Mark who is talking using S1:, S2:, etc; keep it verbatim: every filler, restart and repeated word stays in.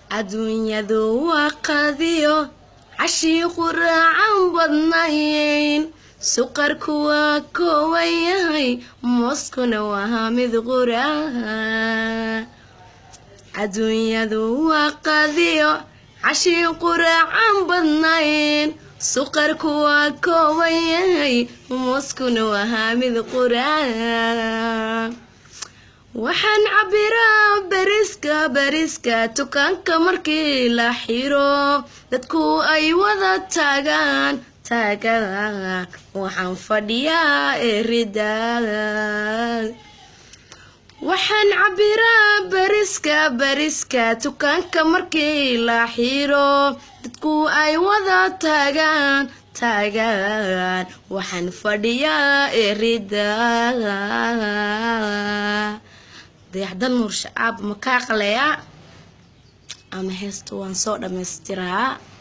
S1: adduunyadu waa qadiyo cashii quraacan badnayn suqarku waa kooban yahay mooskuna waa mid quraaca adduunyadu waa qadiyo cashii quraacan badnayn suqarku waa kooban yahay mooskuna waa mid quraaca waxaan cabiraa bariska bariska tukaanka markii la xiro dadku ay wada taagaan taagaan waxaan fadhiyaa erida waxaan cabiraa bariska bariska tukaanka markii la xiro dadku ay wada taagaan taagaan waxaan fadhiyaa erida dayaxdan nuur shacaab ma kaa qaleeyaa ama heestu waan soo dhammaystiraa.